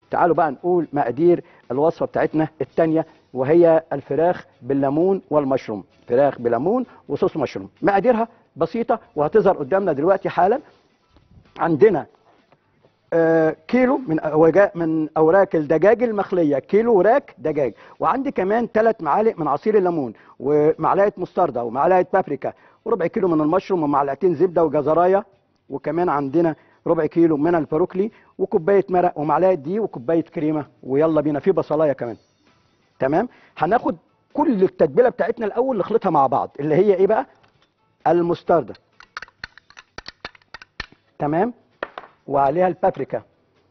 تعالوا بقى نقول مقادير الوصفه بتاعتنا الثانيه، وهي الفراخ بالليمون والمشروم. فراخ بليمون وصوص مشروم. مقاديرها بسيطه وهتظهر قدامنا دلوقتي حالا. عندنا كيلو من اوراق الدجاج المخليه، كيلو وراك دجاج، وعندي كمان 3 معالق من عصير الليمون، ومعلقه مستردة، ومعلقه بابريكا، وربع كيلو من المشروم، ومعلقتين زبده وجزرايه، وكمان عندنا ربع كيلو من البروكلي، وكوبايه مرق، ومعلقه دقيق، وكوبايه كريمه، ويلا بينا في بصلايه كمان. تمام. هناخد كل التتبيله بتاعتنا الاول نخلطها مع بعض، اللي هي ايه بقى؟ المستردة، تمام، وعليها البابريكا،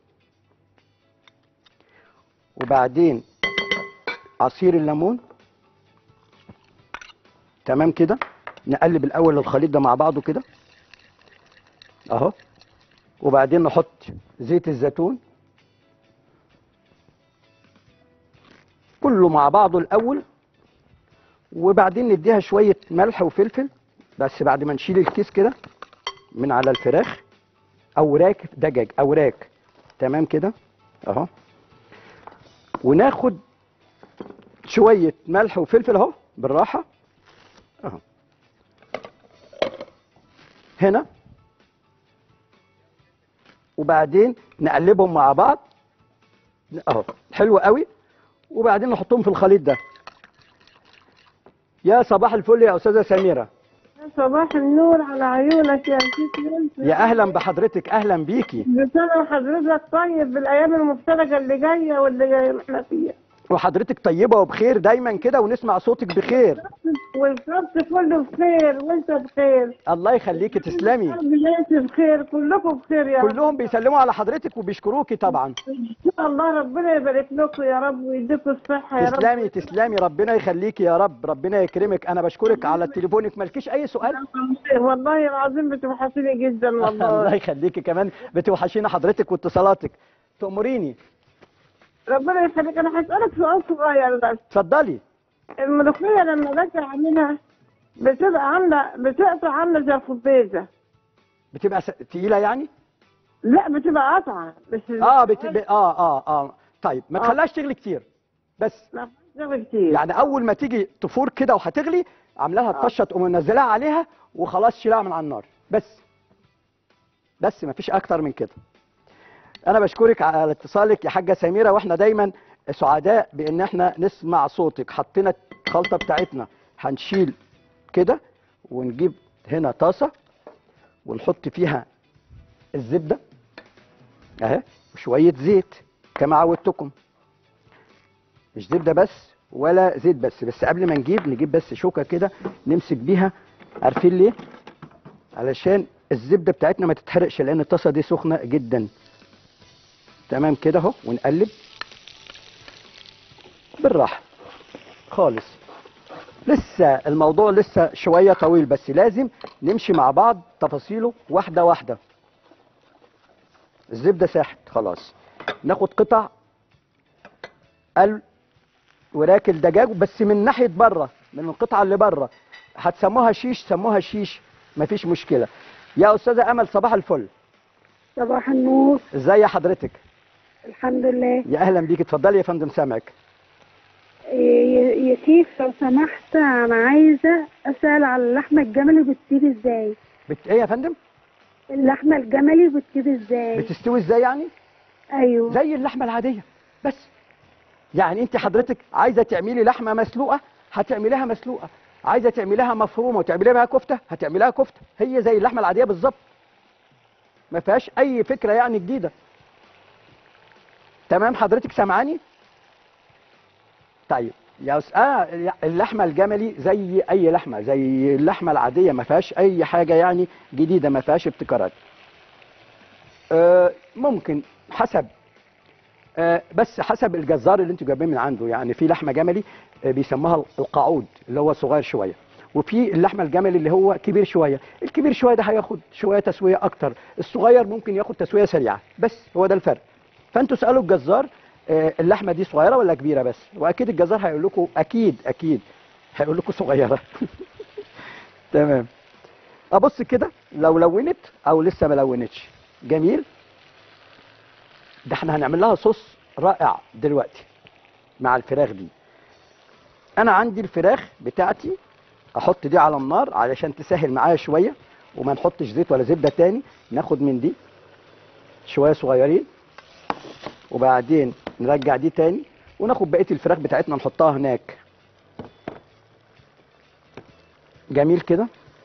وبعدين عصير الليمون. تمام كده. نقلب الاول الخليط ده مع بعضه كده اهو، وبعدين نحط زيت الزيتون كله مع بعضه الاول، وبعدين نديها شويه ملح وفلفل بس بعد ما نشيل الكيس كده من على الفراخ. اوراق دجاج، اوراق. تمام كده اهو، وناخد شويه ملح وفلفل اهو بالراحه اهو هنا، وبعدين نقلبهم مع بعض اهو حلو قوي، وبعدين نحطهم في الخليط ده. يا صباح الفل يا استاذه سميره. صباح النور على عيونك يا سيدي. يا اهلا بحضرتك، اهلا بيكي. بسنة حضرتك طيب بالايام المفترجه اللي جايه واللي جايه احنا فيها، وحضرتك طيبه وبخير دايما كده، ونسمع صوتك بخير. والشط كله بخير وانت بخير. الله يخليكي، تسلمي. بيتي بخير، كلكم بخير يا رب. كلهم بيسلموا على حضرتك وبيشكروكي طبعا. ان شاء الله ربنا يبارك لكم يا رب ويديكم الصحه يا رب. تسلمي تسلمي، ربنا يخليكي يا رب، ربنا يكرمك. انا بشكرك على تليفونك، مالكيش اي سؤال؟ والله العظيم بتوحشيني جدا والله. الله يخليكي، كمان بتوحشينا حضرتك واتصالاتك. تأمريني. ربنا يخليك. انا هسألك سؤال صغير بس. اتفضلي. الملوخية لما باجي اعملها بتقطع عاملة زي الخبيزة. بتبقى تقيله يعني؟ لا بتبقى قطعة بس. طيب ما تخليهاش تغلي كتير بس. لا بتغلي كتير. يعني اول ما تيجي تفور كده وهتغلي، عامله لها الطشه تقوم منزلها عليها وخلاص، شيلها من على النار بس ما فيش اكتر من كده. انا بشكرك على اتصالك يا حاجه سميره، واحنا دايما سعداء بان احنا نسمع صوتك. حطينا الخلطه بتاعتنا، هنشيل كده ونجيب هنا طاسه ونحط فيها الزبده اهي وشويه زيت كما عودتكم. مش زبده بس ولا زيت بس قبل ما نجيب بس شوكه كده نمسك بيها. عارفين ليه؟ علشان الزبده بتاعتنا ما تتحرقش، لان الطاسه دي سخنه جدا. تمام كده اهو، ونقلب بالراحه خالص. لسه الموضوع لسه شويه طويل، بس لازم نمشي مع بعض تفاصيله واحده واحده. الزبده ساحت خلاص، ناخد قطع وراك الدجاج بس من ناحيه بره، من القطعه اللي بره. هتسموها شيش سموها شيش، مفيش مشكله. يا استاذه امل صباح الفل. صباح النور. ازي حضرتك؟ الحمد لله. يا اهلا بيك، اتفضلي يا فندم سامعك. يا شيف لو سمحت، انا عايزه اسال على اللحمه الجملي بتطيب ازاي؟ ايه يا فندم؟ اللحمه الجملي بتطيب ازاي؟ بتستوي ازاي يعني؟ ايوه زي اللحمه العاديه بس. يعني انت حضرتك عايزه تعملي لحمه مسلوقه هتعمليها مسلوقه، عايزه تعمليها مفرومه وتعمليها بها كفته هتعمليها كفته، هي زي اللحمه العاديه بالظبط، ما فيهاش اي فكره يعني جديده. تمام حضرتك سامعاني؟ طيب يا اللحمه الجملي زي اي لحمه، زي اللحمه العاديه، ما فيهاش اي حاجه يعني جديده، ما فيهاش ابتكارات. ممكن حسب بس حسب الجزار اللي انتوا جايبين من عنده. يعني في لحمه جملي بيسموها القعود اللي هو صغير شويه، وفي اللحمه الجملي اللي هو كبير شويه. الكبير شويه ده هياخد شويه تسويه اكتر، الصغير ممكن ياخد تسويه سريعه، بس هو ده الفرق. فانتوا اسالوا الجزار اللحمه دي صغيره ولا كبيره بس، واكيد الجزار هيقول لكم اكيد هيقول لكم صغيره. تمام. ابص كده لو لونت او لسه ما لونتش. جميل. ده احنا هنعمل لها صوص رائع دلوقتي مع الفراخ دي. انا عندي الفراخ بتاعتي، احط دي على النار علشان تسهل معايا شويه وما نحطش زيت ولا زبده تاني. ناخد من دي شويه صغيرين وبعدين نرجع دي تاني وناخد بقيه الفراخ بتاعتنا نحطها هناك. جميل كده،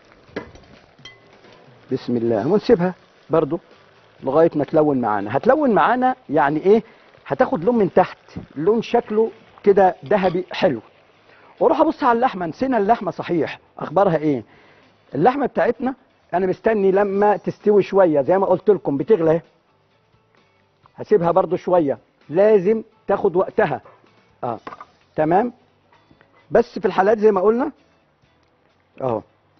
بسم الله. ونسيبها برضو لغايه ما تلون معانا. هتلون معانا يعني ايه؟ هتاخد لون من تحت، لون شكله كده ذهبي حلو. واروح ابص على اللحمه. نسينا اللحمه صحيح، اخبارها ايه؟ اللحمه بتاعتنا انا مستني لما تستوي شويه، زي ما قلت لكم بتغلى اهي. هسيبها برضو شويه، لازم تاخد وقتها. تمام. بس في الحالات زي ما قلنا اهو،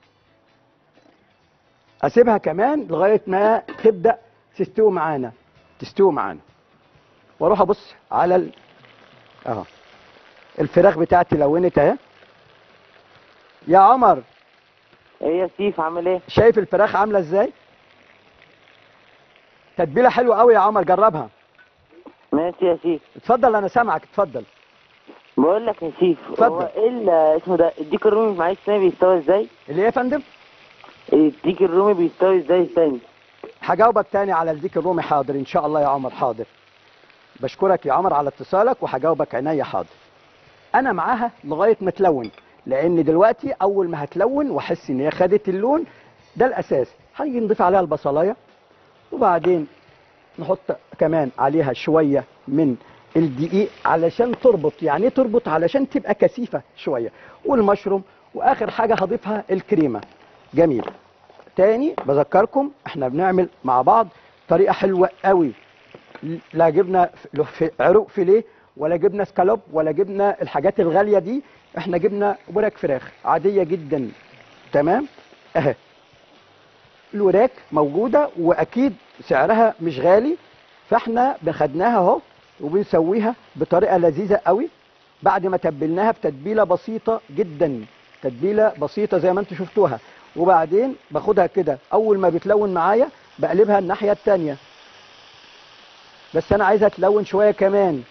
اسيبها كمان لغايه ما تبدا تستوي معانا. واروح ابص على اهو الفراخ بتاعتي لونت اهي. يا عمر، ايه يا سيف عامل ايه؟ شايف الفراخ عامله ازاي؟ تتبيله حلوه قوي يا عمر، جربها. ماشي يا سيف. اتفضل، انا سامعك، اتفضل. بقول لك يا سيف، اتفضل. هو ايه اسمه ده الديك الرومي معاك ثاني بيستوي ازاي؟ اللي ايه يا فندم؟ الديك الرومي بيستوي ازاي ثاني؟ هجاوبك تاني على الديك الرومي، حاضر ان شاء الله يا عمر، حاضر. بشكرك يا عمر على اتصالك وهجاوبك عينيا، حاضر. انا معاها لغايه ما تلون، لان دلوقتي اول ما هتلون واحس ان هي خدت اللون ده الاساس، هنيجي نضيف عليها البصلايه وبعدين نحط كمان عليها شويه من الدقيق علشان تربط. يعني ايه تربط؟ علشان تبقى كثيفه شويه، والمشروم، واخر حاجه هضيفها الكريمه. جميل. تاني بذكركم احنا بنعمل مع بعض طريقه حلوه قوي. لا جبنا عروق فيليه ولا جبنا سكالوب ولا جبنا الحاجات الغاليه دي، احنا جبنا وراك فراخ عاديه جدا. تمام اهي، الوراك موجوده واكيد سعرها مش غالي، فاحنا خدناها اهو وبنسويها بطريقه لذيذه قوي بعد ما تبلناها بتتبيله بسيطه جدا، تتبيله بسيطه زي ما انتم شفتوها. وبعدين باخدها كده اول ما بتلون معايا بقلبها الناحيه الثانيه، بس انا عايزها تلون شويه كمان.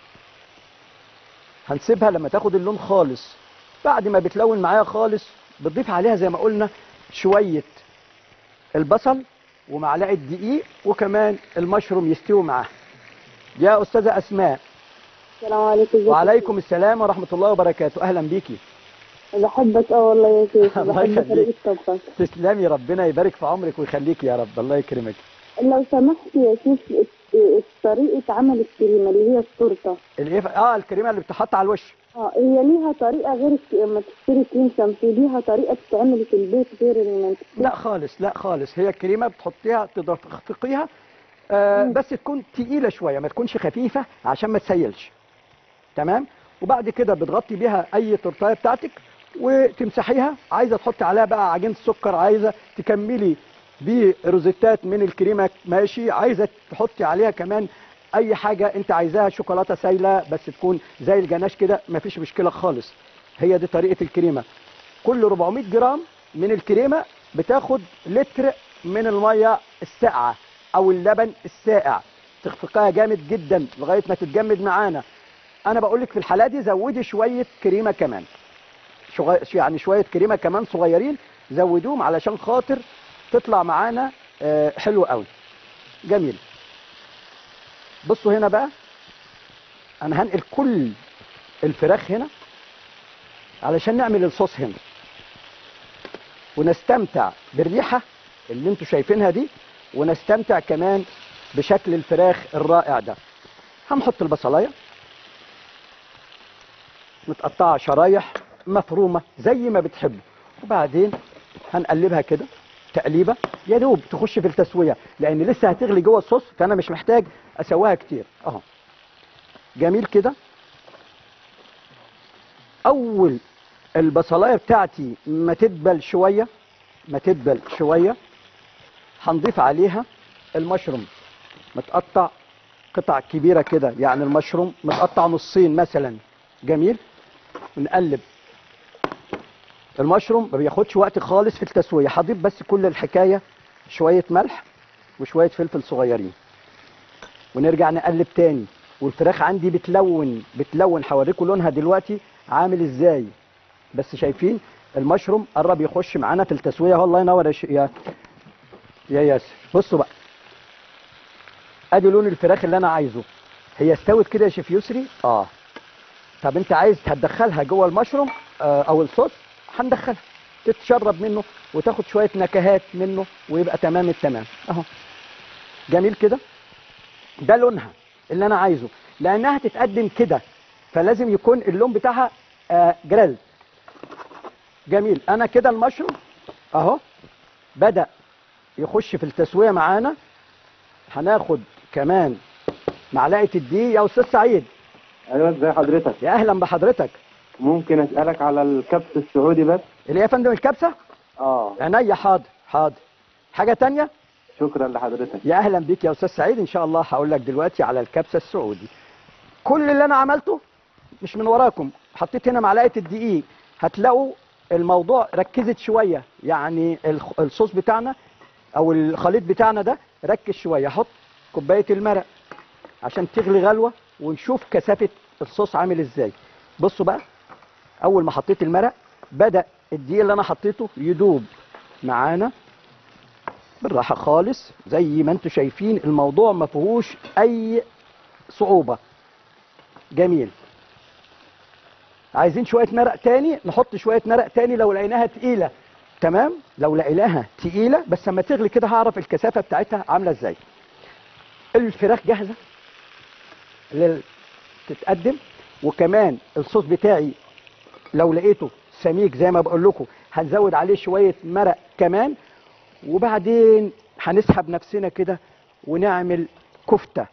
هنسيبها لما تاخد اللون خالص. بعد ما بتلون معايا خالص بتضيف عليها زي ما قلنا شويه البصل ومعلقه دقيق وكمان المشروم يستوي معاها. يا استاذه اسماء. السلام عليكم. وعليكم السلام ورحمه الله وبركاته، اهلا بيكي. بحبك والله يا سيف، الله بحب يخليك. طريقة طبخك. تسلمي، ربنا يبارك في عمرك ويخليك يا رب، الله يكرمك. لو سمحت يا سيف، طريقة عمل الكريمة اللي هي التورتة. الكريمه اللي بتحط على الوش. هي ليها طريقة غير لما تشتري كريم شانتيه، ليها طريقة بتتعمل في البيت غير اللي لا خالص، لا خالص، هي الكريمه بتحطيها تدققيها بس تكون تقيله شويه، ما تكونش خفيفه عشان ما تسيلش. تمام. وبعد كده بتغطي بيها اي تورتايه بتاعتك وتمسحيها. عايزه تحطي عليها بقى عجينه سكر، عايزه تكملي بروزيتات من الكريمه ماشي، عايزه تحطي عليها كمان اي حاجه انت عايزاها، شوكولاته سايله بس تكون زي الجناش كده، مفيش مشكله خالص. هي دي طريقه الكريمه. كل 400 جرام من الكريمه بتاخد لتر من الميه الساقعه او اللبن الساقع، تخفقها جامد جدا لغايه ما تتجمد معانا. انا بقول لك في الحاله دي زودي شويه كريمه كمان، يعني شويه كريمه كمان صغيرين زودوهم علشان خاطر تطلع معانا حلو قوي. جميل. بصوا هنا بقى، انا هنقل كل الفراخ هنا علشان نعمل الصوص هنا ونستمتع بالريحه اللي انتوا شايفينها دي، ونستمتع كمان بشكل الفراخ الرائع ده. هنحط البصلايه متقطعه شرايح مفرومه زي ما بتحبوا، وبعدين هنقلبها كده تقليبه يا دوب تخش في التسويه، لان لسه هتغلي جوه الصوص، فانا مش محتاج اسويها كتير اهو. جميل كده. اول البصلايه بتاعتي ما تدبل شويه هنضيف عليها المشروم متقطع قطع كبيره كده، يعني المشروم متقطع نصين مثلا. جميل. ونقلب. المشروم ما بياخدش وقت خالص في التسويه، هضيف بس كل الحكايه شويه ملح وشويه فلفل صغيرين ونرجع نقلب تاني. والفراخ عندي بتلون هوريكم لونها دلوقتي عامل ازاي. بس شايفين المشروم قرب يخش معانا في التسويه اهو. الله ينور يا ياسر. بصوا بقى، ادي لون الفراخ اللي انا عايزه. هي استوت كده يا شيف يسري. طب انت عايز هتدخلها جوه المشروم او الصوص، هندخلها تتشرب منه وتاخد شويه نكهات منه ويبقى تمام التمام اهو. جميل كده. ده لونها اللي انا عايزه، لانها تتقدم كده فلازم يكون اللون بتاعها جريل. جميل. انا كده المشروم اهو بدأ يخش في التسويه معانا. هناخد كمان معلقه الدقيق يا استاذ سعيد. ايوه، ازي حضرتك؟ يا اهلا بحضرتك. ممكن اسالك على الكبسه السعودي بس؟ اللي هي يا فندم الكبسه؟ عينيا. حاضر. حاجه تانية؟ شكرا لحضرتك. يا اهلا بيك يا استاذ سعيد. ان شاء الله هقول لك دلوقتي على الكبسه السعودي. كل اللي انا عملته مش من وراكم، حطيت هنا معلقه الدقيق. هتلاقوا الموضوع ركزت شويه، يعني الصوص بتاعنا او الخليط بتاعنا ده ركز شويه. احط كوبايه المرق عشان تغلي غلوه ونشوف كثافه الصوص عامل ازاي. بصوا بقى، اول ما حطيت المرق بدأ الدقيق اللي انا حطيته يدوب معانا بالراحه خالص. زي ما انتم شايفين الموضوع ما فيهوش اي صعوبه. جميل. عايزين شويه مرق تاني، نحط شويه مرق تاني لو لقيناها تقيله. تمام. لو لقيناها تقيله بس اما تغلي كده هعرف الكثافه بتاعتها عامله ازاي. الفراخ جاهزه تتقدم، وكمان الصوص بتاعي لو لقيته سميك زي ما بقول لكم هنزود عليه شويه مرق كمان. وبعدين هنسحب نفسنا كده ونعمل كفته.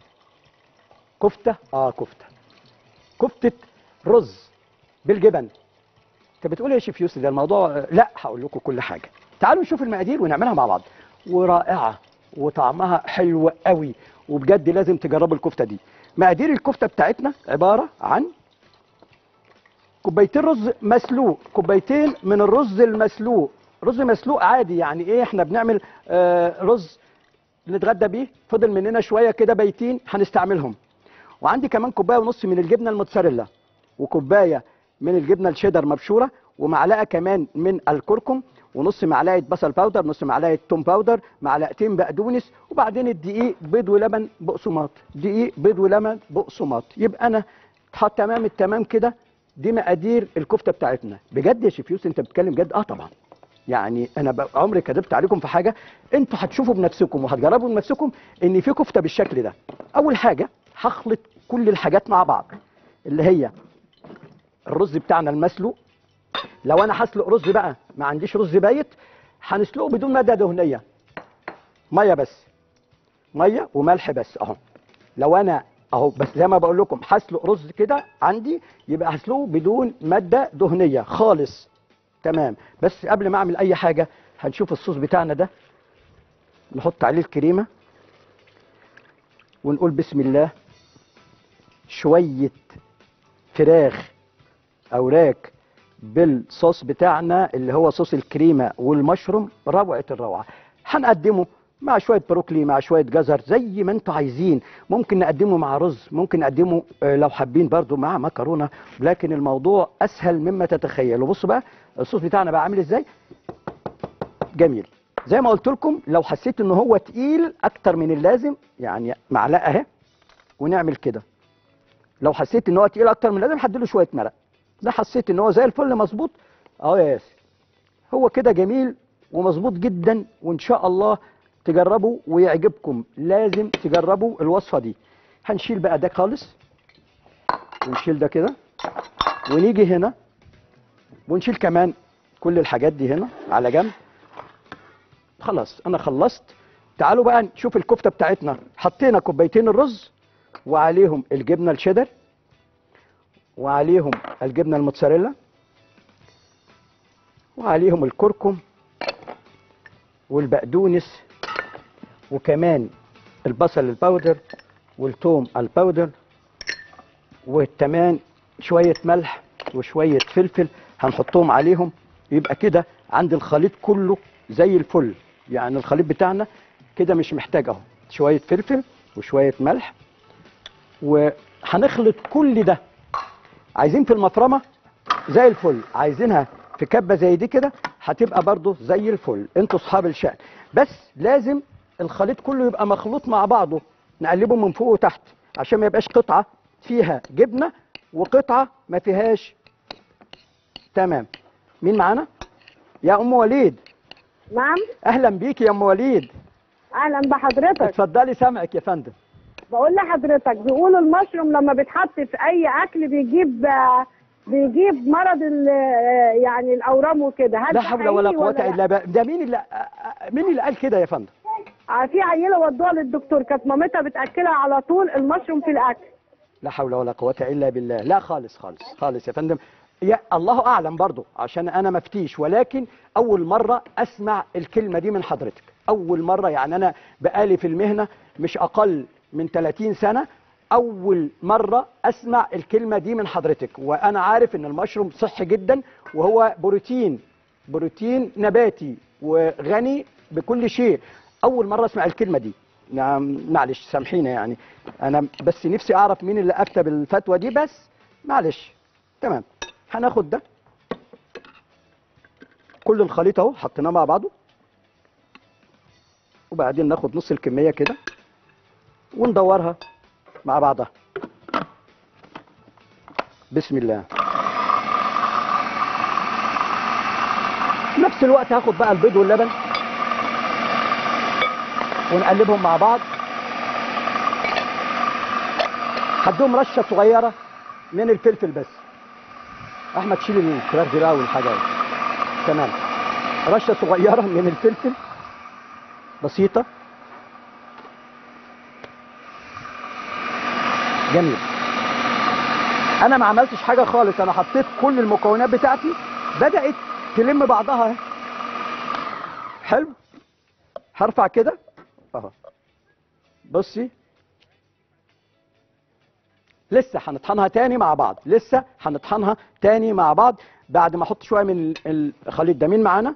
كفته رز بالجبن. انت بتقول يا شيف يوسف ده الموضوع؟ لا، هقول لكم كل حاجه. تعالوا نشوف المقادير ونعملها مع بعض. ورائعه وطعمها حلو قوي، وبجد لازم تجربوا الكفته دي. مقادير الكفته بتاعتنا عباره عن كوبايتين رز مسلوق، كوبايتين من الرز المسلوق. رز مسلوق عادي، يعني ايه، احنا بنعمل رز نتغدى بيه فضل مننا شويه كده بايتين هنستعملهم. وعندي كمان كوبايه ونص من الجبنه الموتزاريلا، وكوبايه من الجبنه الشيدر مبشوره، ومعلقه كمان من الكركم، ونص معلقه بصل باودر، نص معلقه توم باودر، معلقتين بقدونس، وبعدين الدقيق بيض ولبن بقسماط. دقيق بيض ولبن بقسماط. يبقى انا تمام التمام كده. دي مقادير الكفته بتاعتنا. بجد يا شيف يوسف انت بتتكلم جد؟ طبعا. يعني انا عمري كدبت عليكم في حاجه. انتوا هتشوفوا بنفسكم وهتجربوا بنفسكم ان في كفته بالشكل ده. اول حاجه هخلط كل الحاجات مع بعض، اللي هي الرز بتاعنا المسلوق. لو انا هسلق رز بقى ما عنديش رز بايت، هنسلقه بدون ماده دهنيه، ميه بس، ميه وملح بس اهو. لو انا اهو بس زي ما بقول لكم هسلق رز كده عندي، يبقى هسلقه بدون ماده دهنيه خالص. تمام. بس قبل ما اعمل اي حاجه هنشوف الصوص بتاعنا ده. نحط عليه الكريمه ونقول بسم الله. شويه فراخ اوراك بالصوص بتاعنا اللي هو صوص الكريمه والمشروم، روعه الروعه. هنقدمه مع شويه بروكلي، مع شويه جزر، زي ما انتوا عايزين. ممكن نقدمه مع رز، ممكن نقدمه لو حابين برضو مع مكرونه، لكن الموضوع اسهل مما تتخيلوا. بصوا بقى الصوص بتاعنا بقى عامل ازاي. جميل. زي ما قلت لكم لو حسيت ان هو تقيل اكتر من اللازم، يعني معلقه اهي ونعمل كده. لو حسيت ان هو تقيل اكتر من اللازم هديله شويه مرق. ده حسيت ان هو زي الفل مظبوط اهو يا ياسر. هو كده جميل ومظبوط جدا، وان شاء الله تجربوا ويعجبكم. لازم تجربوا الوصفه دي. هنشيل بقى ده خالص ونشيل ده كده، ونيجي هنا ونشيل كمان كل الحاجات دي هنا على جنب. خلاص انا خلصت. تعالوا بقى نشوف الكفته بتاعتنا. حطينا كوبايتين الرز وعليهم الجبنه الشيدر وعليهم الجبنه الموتزاريلا وعليهم الكركم والبقدونس وكمان البصل الباودر والثوم الباودر، وكمان شويه ملح وشويه فلفل هنحطهم عليهم. يبقى كده عند الخليط كله زي الفل. يعني الخليط بتاعنا كده مش محتاج اهو شويه فلفل وشويه ملح هنخلط كل ده. عايزين في المفرمه زي الفل، عايزينها في كبه زي دي كده هتبقى برضو زي الفل. انتوا اصحاب الشأن، بس لازم الخليط كله يبقى مخلوط مع بعضه، نقلبه من فوق وتحت عشان ما يبقاش قطعه فيها جبنه وقطعه ما فيهاش. تمام. مين معانا؟ يا ام وليد. نعم. اهلا بيكي يا ام وليد. اهلا بحضرتك. اتفضلي سامعك يا فندم. بقول لحضرتك بيقولوا المشروم لما بيتحط في اي اكل بيجيب مرض يعني الاورام وكده. هل لا ده حول ولا حقيقي قوه الا بالله. ده مين اللي قال كده يا فندم؟ في عيله ودوها للدكتور، كانت مامتها بتاكلها على طول المشروم في الاكل. لا حول ولا قوه الا بالله. لا خالص خالص خالص يا فندم. يا الله اعلم برضو عشان انا مفتيش، ولكن اول مره اسمع الكلمه دي من حضرتك. اول مره، يعني انا بقالي في المهنه مش اقل من 30 سنه، اول مره اسمع الكلمه دي من حضرتك. وانا عارف ان المشروم صحي جدا وهو بروتين نباتي وغني بكل شيء. اول مره اسمع الكلمه دي. نعم معلش سامحينا، يعني انا بس نفسي اعرف مين اللي افتى بالفتوى دي، بس معلش. تمام. هناخد ده كل الخليط اهو حطيناه مع بعضه، وبعدين ناخد نص الكميه كده وندورها مع بعضها. بسم الله. في نفس الوقت هاخد بقى البيض واللبن ونقلبهم مع بعض. هديهم رشه صغيره من الفلفل بس. احمد شيل الفراخ دي بقى والحاجه دي. تمام. رشه صغيره من الفلفل بسيطه. جميل. انا ما عملتش حاجه خالص، انا حطيت كل المكونات بتاعتي بدات تلم بعضها. حلو. هرفع كده اهو. بصي لسه هنطحنها تاني مع بعض، لسه هنطحنها تاني مع بعض بعد ما احط شويه من الخليط ده. مين معانا؟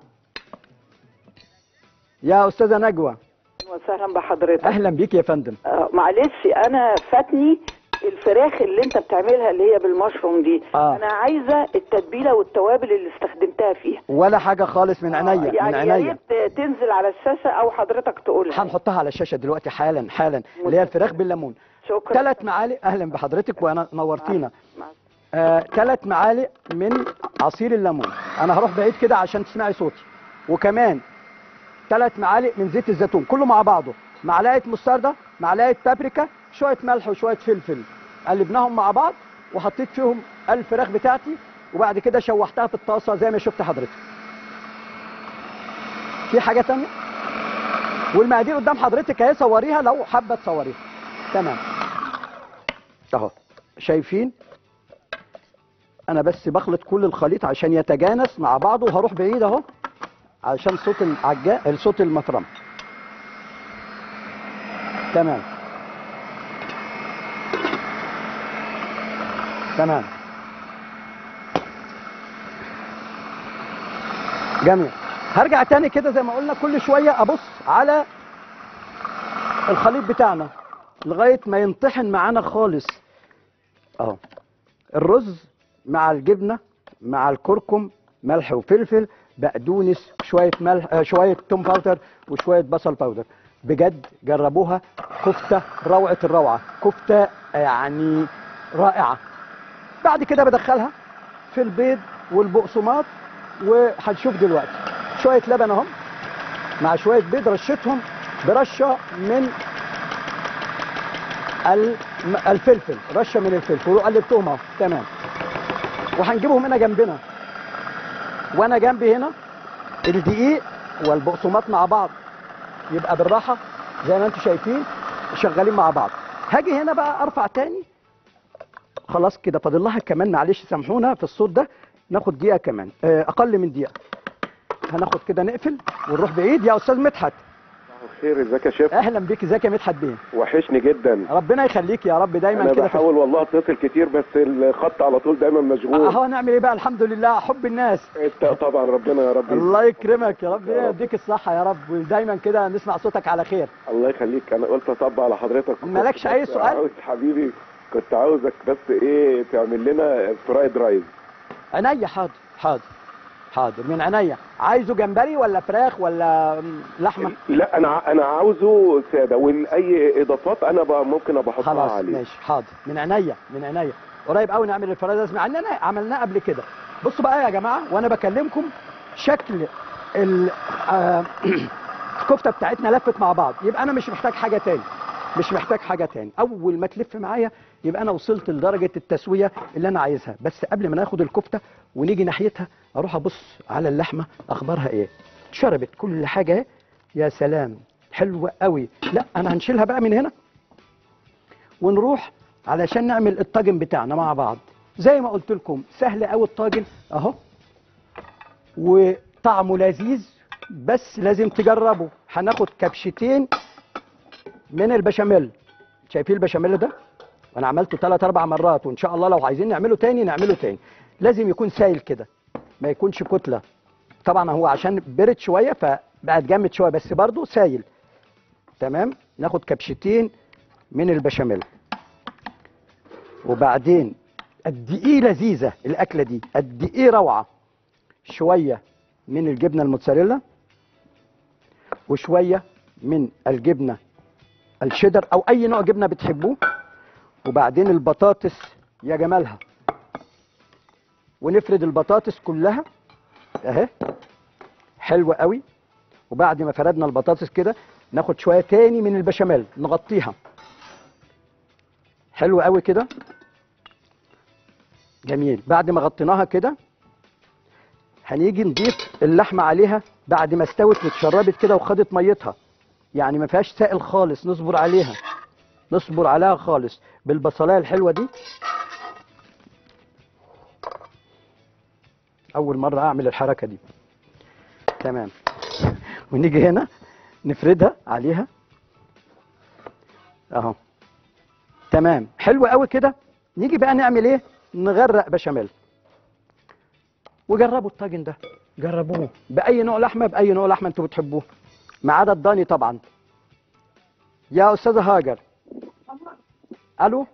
يا استاذه نجوى. وسهلا بحضرتك. اهلا بيك يا فندم. معلش انا فاتني الفراخ اللي انت بتعملها اللي هي بالمشروم دي. انا عايزه التتبيله والتوابل اللي استخدمتها فيها. ولا حاجه خالص من عينيا. يعني من عينيا. يا ريت تنزل على الشاشه او حضرتك تقولها. هنحطها على الشاشه دلوقتي حالا حالا، اللي هي الفراخ بالليمون. شكرا. 3 معالق. اهلا بحضرتك وانا نورتينا. 3 معالق من عصير الليمون. انا هروح بعيد كده عشان تسمعي صوتي. وكمان 3 معالق من زيت الزيتون، كله مع بعضه. معلقه مستردة، معلقه بابريكا، شويه ملح وشويه فلفل. قلبناهم مع بعض وحطيت فيهم الفراخ بتاعتي، وبعد كده شوحتها في الطاسه زي ما شفت حضرتك. في حاجه ثانيه؟ والمقادير قدام حضرتك اهي، صوريها لو حابه تصوريها. تمام اهو. شايفين؟ انا بس بخلط كل الخليط عشان يتجانس مع بعضه، وهروح بعيد اهو عشان صوت صوت المفرمه. تمام تمام. جميل. هرجع تاني كده زي ما قلنا، كل شويه ابص على الخليط بتاعنا لغايه ما ينطحن معانا خالص اهو. الرز مع الجبنه مع الكركم، ملح وفلفل، بقدونس، شويه ملح، شويه توم باودر وشويه بصل باودر. بجد جربوها. كفته روعه الروعه، كفته يعني رائعه. بعد كده بدخلها في البيض والبقسماط، وهنشوف دلوقتي شويه لبن اهم مع شويه بيض، رشتهم برشه من الفلفل، رشه من الفلفل، وقلبتهم اهو. تمام. وهنجيبهم هنا جنبنا، وانا جنبي هنا الدقيق والبقسماط مع بعض. يبقى بالراحه زي ما انتم شايفين شغالين مع بعض. هاجي هنا بقى ارفع تاني. خلاص كده فاضل لها كمان، معلش سامحونا في الصوت ده، ناخد دقيقه كمان، اقل من دقيقه. هناخد كده نقفل ونروح بعيد. يا استاذ مدحت. خير، ازيك يا شيف؟ اهلا بيك. ازيك يا مدحت بيه؟ وحشني جدا. ربنا يخليك يا رب دايما كده. انا بحاول والله اتصل كتير بس الخط على طول دايما مشغول. اهو نعمل ايه بقى؟ الحمد لله، حب الناس. طبعا ربنا يا رب. الله يكرمك يا رب، يديك الصحه يا رب، ودايما كده نسمع صوتك على خير. الله يخليك. انا قلت اطبق على حضرتك. مالكش اي سؤال؟ حبيبي كنت عاوزك بس ايه تعمل لنا فرايد رايز. عينيا، حاضر حاضر حاضر، من عينيا. عايزه جمبري ولا فراخ ولا لحمه؟ لا انا عاوزه ساده، واي اضافات انا بقى ممكن ابقى احطها خلاص عليه. ماشي حاضر، من عينيا من عينيا. قريب قوي نعمل الفرايد رايز، مع اننا عملناه قبل كده. بصوا بقى يا جماعه وانا بكلمكم، شكل الكفته بتاعتنا لفت مع بعض، يبقى انا مش محتاج حاجه تاني، مش محتاج حاجه تاني. اول ما تلف معايا يبقى انا وصلت لدرجه التسويه اللي انا عايزها. بس قبل ما ناخد الكفته ونيجي ناحيتها اروح ابص على اللحمه اخبارها ايه. شربت كل حاجه اهي، يا سلام حلوه قوي. لا انا هنشيلها بقى من هنا ونروح علشان نعمل الطاجن بتاعنا مع بعض. زي ما قلت لكم سهل قوي الطاجن اهو، وطعمه لذيذ، بس لازم تجربه. هناخد كبشتين من البشاميل. شايفين البشاميل ده؟ وانا عملته 3 4 مرات، وان شاء الله لو عايزين نعمله تاني نعمله تاني. لازم يكون سايل كده، ما يكونش كتله. طبعا هو عشان برد شويه فبقت جامد شويه، بس برضه سايل. تمام. ناخد كبشتين من البشاميل، وبعدين قد ايه لذيذه الاكله دي، قد ايه روعه. شويه من الجبنه الموتزاريلا، وشويه من الجبنه الشيدر او اي نوع جبنه بتحبوه، وبعدين البطاطس يا جمالها. ونفرد البطاطس كلها اهي، حلوه قوي. وبعد ما فردنا البطاطس كده ناخد شويه تاني من البشاميل نغطيها، حلو قوي كده، جميل. بعد ما غطيناها كده هنيجي نضيف اللحمه عليها بعد ما استوت واتشربت كده وخدت ميتها، يعني ما فيهاش سائل خالص. نصبر عليها، نصبر عليها خالص بالبصلايه الحلوه دي. اول مره اعمل الحركه دي. تمام. ونيجي هنا نفردها عليها اهو. تمام، حلو قوي كده. نيجي بقى نعمل ايه؟ نغرق بشاميل. وجربوا الطاجن ده، جربوه باي نوع لحمه، باي نوع لحمه انتوا بتحبوه، ما عدا الضاني طبعا. يا استاذه هاجر. الو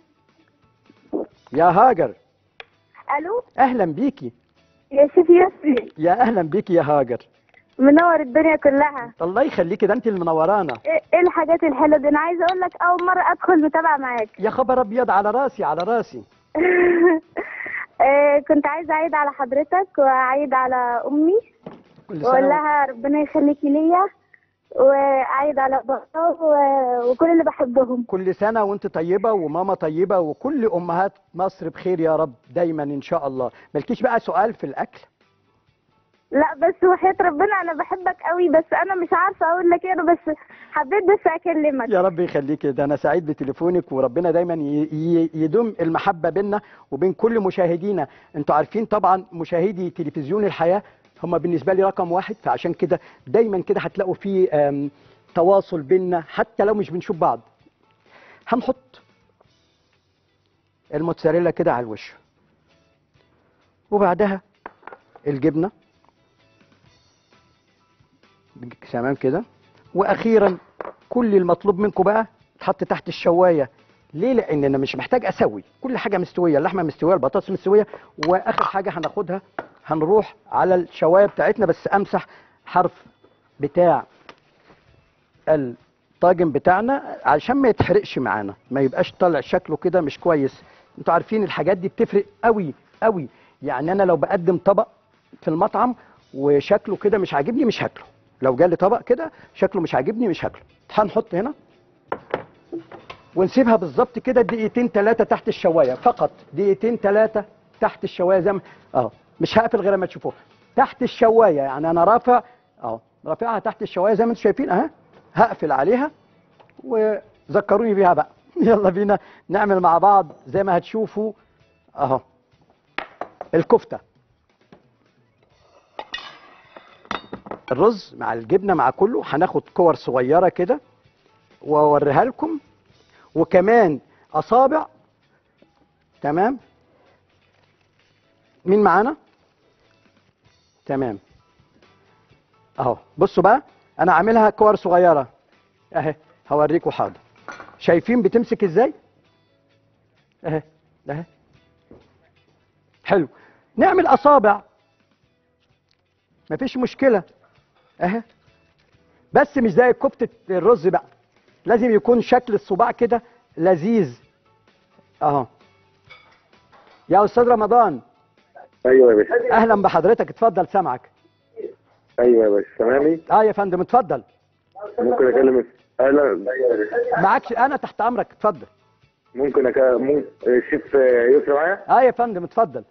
يا هاجر. الو، اهلا بيكي. يا شيف ياسمين، يا اهلا بيكي يا هاجر. منور الدنيا كلها. الله يخليكي، ده انت اللي منورانا. ايه الحاجات الحلوه دي؟ انا عايزه اقول لك اول مره ادخل متابعه معاك. يا خبر ابيض، على راسي على راسي. كنت عايزه اعيد على حضرتك واعيد على امي، كل واقول سنه لها ربنا يخليكي ليا، واعيد على بابا وكل اللي بحبهم. كل سنه وانت طيبه وماما طيبه وكل امهات مصر بخير يا رب دايما ان شاء الله. مالكيش بقى سؤال في الاكل؟ لا بس وحياة ربنا انا بحبك قوي، بس انا مش عارفه اقول لك ايه، أنا بس حبيت بس اكلمك. يا رب يخليكي، ده انا سعيد بتليفونك، وربنا دايما يدوم المحبه بيننا وبين كل مشاهدينا. انتوا عارفين طبعا مشاهدي تلفزيون الحياه هم بالنسبه لي رقم واحد، فعشان كده دايما كده هتلاقوا في تواصل بيننا حتى لو مش بنشوف بعض. هنحط الموتزاريلا كده على الوش، وبعدها الجبنه تمام كده. واخيرا كل المطلوب منكم بقى تحط تحت الشوايه. ليه؟ لان انا مش محتاج اسوي، كل حاجه مستويه، اللحمه مستويه، البطاطس مستويه. واخر حاجه هناخدها هنروح على الشوايه بتاعتنا، بس امسح حرف بتاع الطاجن بتاعنا علشان ما يتحرقش معانا، ما يبقاش طالع شكله كده مش كويس. انتوا عارفين الحاجات دي بتفرق قوي قوي. يعني انا لو بقدم طبق في المطعم وشكله كده مش عاجبني مش هاكله، لو جالي طبق كده شكله مش عاجبني مش هاكله. هنحط هنا ونسيبها بالظبط كده دقيقتين 3 تحت الشوايه، فقط دقيقتين 3 تحت الشوايه زي ما مش هقفل غير ما تشوفوها تحت الشوايه. يعني انا رافع رافعها تحت الشوايه زي ما انتم شايفين اهي. هقفل عليها وذكروني بيها بقى. يلا بينا نعمل مع بعض زي ما هتشوفوا اهو الكفته، الرز مع الجبنه مع كله. هناخد كور صغيره كده واوريها لكم، وكمان اصابع. تمام. مين معانا؟ تمام اهو. بصوا بقى انا عاملها كور صغيره اهي، هوريكم حاضر. شايفين بتمسك ازاي؟ اهي اهي. حلو. نعمل اصابع مفيش مشكله اهي، بس مش زي كفتة الرز بقى، لازم يكون شكل الصباع كده لذيذ اهو. يا استاذ رمضان. ايوه يا باشا. اهلا بحضرتك، اتفضل سامعك. ايوه يا باشا سامعني. يا فندم اتفضل. ممكن اكلم اهلا معاك، انا تحت امرك اتفضل. ممكن الشيف يسرى معايا؟ يا فندم اتفضل.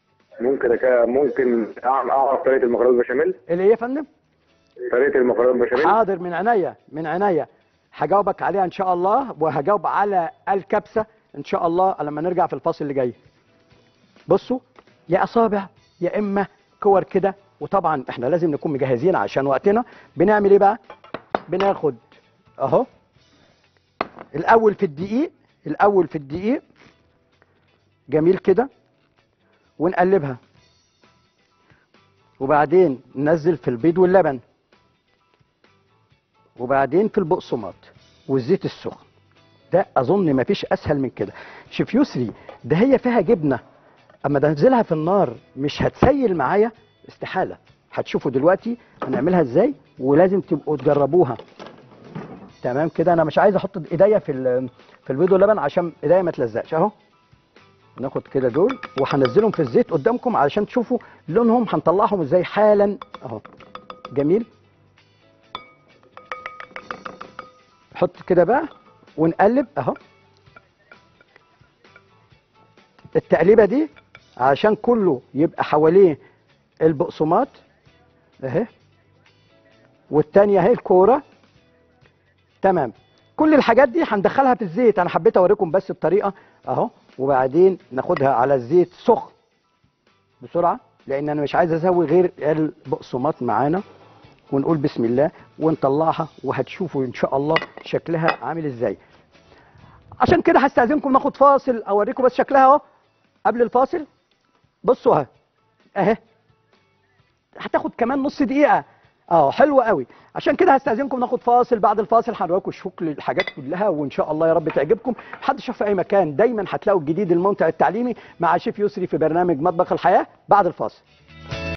ممكن اعرف طريقه المكرونه بالبشاميل؟ اللي ايه يا فندم؟ طريقه المكرونه بالبشاميل. حاضر، من عينيا من عينيا، هجاوبك عليها ان شاء الله، وهجاوب على الكبسه ان شاء الله لما نرجع في الفاصل اللي جاي. بصوا، يا اصابع يا اما كور كده، وطبعا احنا لازم نكون مجهزين عشان وقتنا. بنعمل ايه بقى؟ بناخد اهو الاول في الدقيق جميل كده، ونقلبها، وبعدين ننزل في البيض واللبن، وبعدين في البقسماط والزيت السخن. ده اظن مفيش اسهل من كده. شيف يسري، ده هي فيها جبنه، اما انزلها في النار مش هتسيل معايا؟ استحاله. هتشوفوا دلوقتي هنعملها ازاي، ولازم تبقوا تجربوها. تمام كده. انا مش عايز احط ايديا في البيض واللبن عشان ايديا ما تلزقش اهو. ناخد كده دول وهنزلهم في الزيت قدامكم علشان تشوفوا لونهم، هنطلعهم ازاي حالا اهو. جميل. حط كده بقى ونقلب اهو. التقليبه دي عشان كله يبقى حواليه البقسماط اهي، والتانيه اهي الكوره. تمام. كل الحاجات دي هندخلها في الزيت، انا حبيت اوريكم بس الطريقه اهو. وبعدين ناخدها على الزيت سخن بسرعه، لان انا مش عايز اسوي غير البقسماط معانا. ونقول بسم الله ونطلعها، وهتشوفوا ان شاء الله شكلها عامل ازاي. عشان كده هستأذنكم ناخد فاصل اوريكم بس شكلها اهو. قبل الفاصل بصوا اهي، هتاخد كمان نص دقيقه حلوه قوي. عشان كده هستأذنكم ناخد فاصل، بعد الفاصل هنوريكم شكل الحاجات كلها، وان شاء الله يا رب تعجبكم. محدش يشوف في اي مكان، دايما هتلاقوا الجديد الممتع التعليمي مع شيف يسري في برنامج مطبخ الحياه بعد الفاصل.